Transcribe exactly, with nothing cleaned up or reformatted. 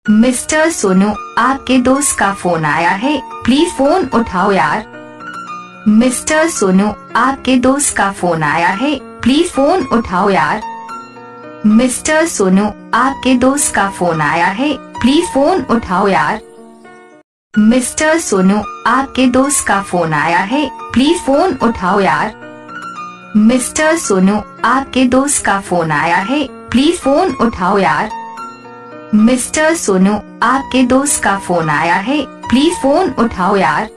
Mister Sonu, आपके दोस्त का फोन आया है, प्लीज फोन उठाओ यार। मिस्टर सोनू, आपके दोस्त का फोन आया है, प्लीज फोन उठाओ यार। मिस्टर सोनू, आपके दोस्त का फोन आया है, प्लीज फोन उठाओ यार। मिस्टर सोनू, आपके दोस्त का फोन आया है, प्लीज फोन उठाओ यार। मिस्टर सोनू, आपके दोस्त का फोन आया है, प्लीज फोन उठाओ यार। मिस्टर सोनू, आपके दोस्त का फोन आया है, प्लीज फोन उठाओ यार।